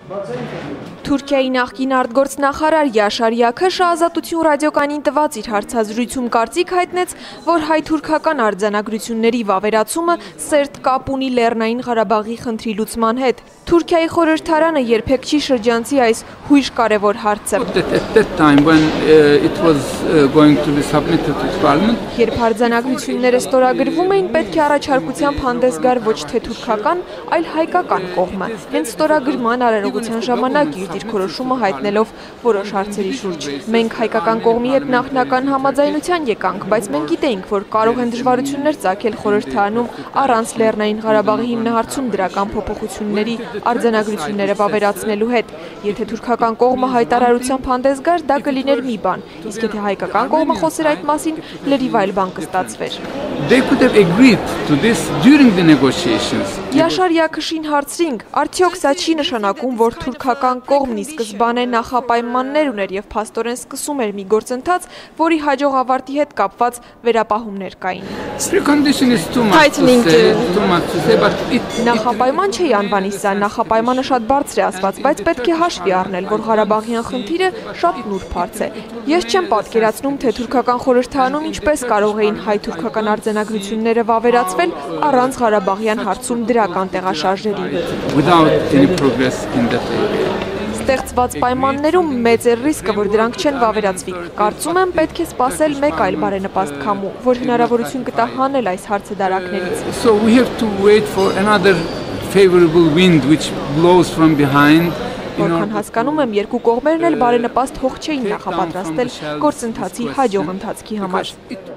Թուրքիայի նախկին արտգործնախարար Յաշար Յաքաշը Ազատություն ռադիոկայանին տված իր հարցազրույցում կարծիք հայտնեց, որ հայ-թուրքական արձանագրությունների վավերացումը սերտ կապ ունի Լեռնային Ղարաբաղի խնդրի լուծման հետ։ Թուրքիայի խորհրդարանը երբեք չի շրջանցի այս հույժ կարևոր հարցը։ Երբ արձանագրությունները ստորագրվում էին, պետք է առաջարկությամբ հանդես գար ոչ թե թուրքական, այլ հայկական կողմը։ Հենց ստորագրման արարողության ժամանակ իր դիրքորոշումը հայտնելով որոշ հարցերի շուրջ։ Մենք հայկական կողմի հետ նախնական համաձայնության եկանք, բայց մենք գիտեինք, որ կարող են դժվարություններ ծագել խորհրդարանում առանց Լեռնային Ղարաբաղի հիմնահարցում դրական փոփոխությունների արձանագրությունները վավերացնելու հետ։ Եթե թուրքական կողմը հայտարարությամբ հանդես գար, դա կլիներ մի բան, իսկ եթե հայկական կողմը խոսեր այդ մասին, լրիվ այլ բան կստացվեր։ Յաշար Յաքաշին հարցրինք, արդյոք սա չի նշանակում, որ թուրքական կողմն ի սկզբանե նախապայմաններ ուներ եւ փաստորեն սկսում էր մի գործընթաց, որի հաջող ավարտի հետ կապված վերապահումներ կային։ Նախապայման չէի անվանի սա, նախապայմանը շատ բարձր է ասված, բայց պետք է հաշվի առնել, որ Ղարաբաղյան խնդիրը շատ նուրբ հարց է։ Ես չեմ պատկերացնում, թե թուրքական խորհրդարանում ինչպես կարող էին հայ-թուրքական արձանագրությունները վավերացվել առանց Ղարաբաղյան հարցում դրական տեղաշարժերի։ Ստեղծված պայմաններում մեծ է ռիսկը, որ դրանք չեն վավերացվի։ Կարծում եմ, պետք է սպասել մեկ այլ բարենպաստ քամու, որ հնարավորություն կտա հանել այս հարցը դարակներից։ Որքան հասկանում եմ, երկու կողմերն էլ բարենպաստ հող չէին նախապատրաստել գործընթացի հաջող ընթացքի համար։